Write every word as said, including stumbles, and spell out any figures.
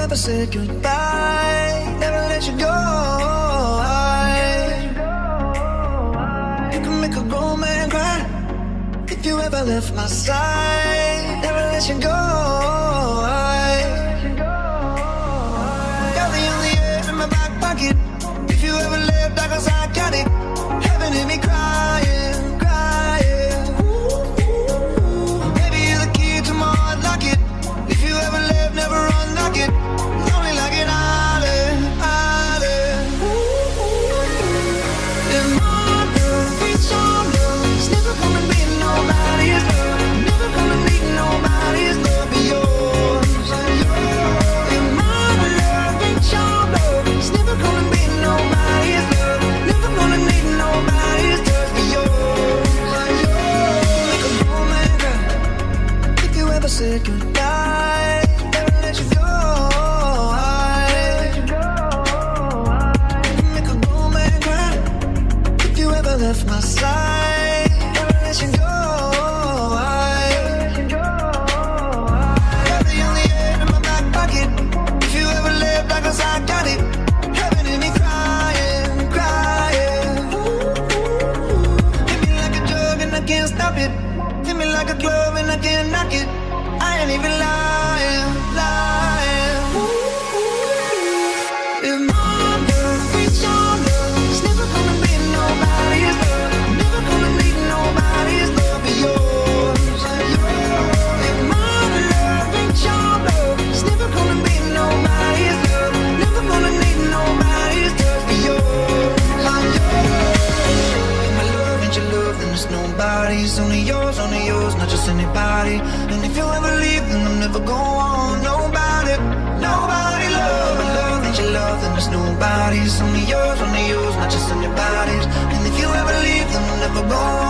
ever said goodbye, never let you go. I, you can make a grown man cry if you ever left my side, never let you go. I, you're the only air in my back pocket. If you ever left, I got psychotic. Heaven hit me crying, crying. Baby, you're the key to my heart, lock it. If you ever left, never unlock it. Lonely like an island, island. If my love ain't your love, it's never gonna be nobody's love. Never gonna need nobody's love but yours. If my love ain't your love, it's never gonna be nobody's love. Never gonna need nobody's touch but yours. Make a grown man cry if you ever said goodbye, never let you go. I make a grown man cry if you ever left my side, never let you go. I, you're the only air in my back pocket. If you ever left, I guess I got it. Heaven in me crying, crying. Hit me like a drug and I can't stop it. Hit me like a glove and I can't knock it. I ain't even lying, lying. If my love ain't your love, it's never gonna be nobody's love. Never gonna need nobody's love but yours. If my love ain't your love, it's never gonna be nobody's love. Never gonna need nobody's touch but yours. If my love ain't your love, then it's nobody's. Only yours, only yours, not just anybody. And if you ever leave, then I'm never going. Nobody, nobody love. My love ain't your love, then it's nobody's. Only yours, only yours, not just anybody's. And if you ever leave, then I'm never going.